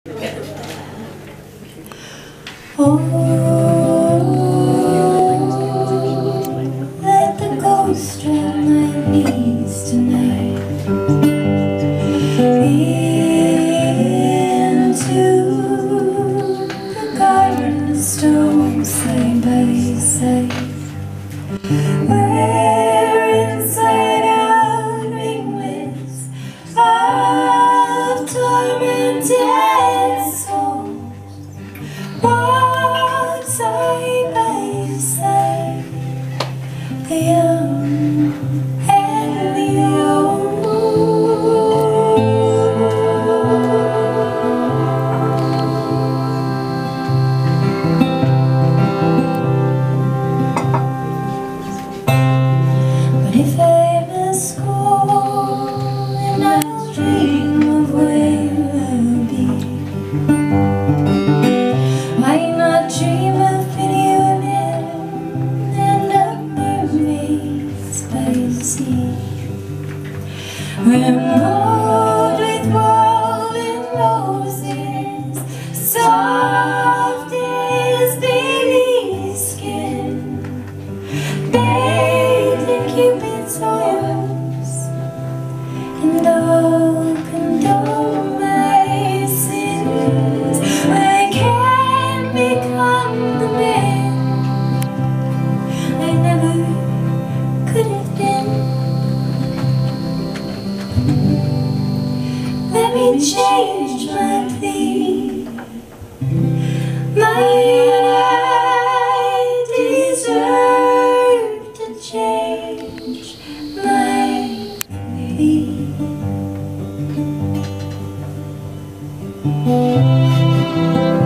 Oh, let the ghost drag my knees tonight into the garden stone side by side, where inside out ringlets of tormented souls walk side by side, the young and the old. But if I'm at school and I dream of where I'll be, why not dream of pretty women and of mermaids by the sea? We're molded with woven roses, soft as baby skin, bathed in Cupid's oils, and all condone my sins. I can't become the man I never could have been. Let me change my plea. I deserve to change my plea.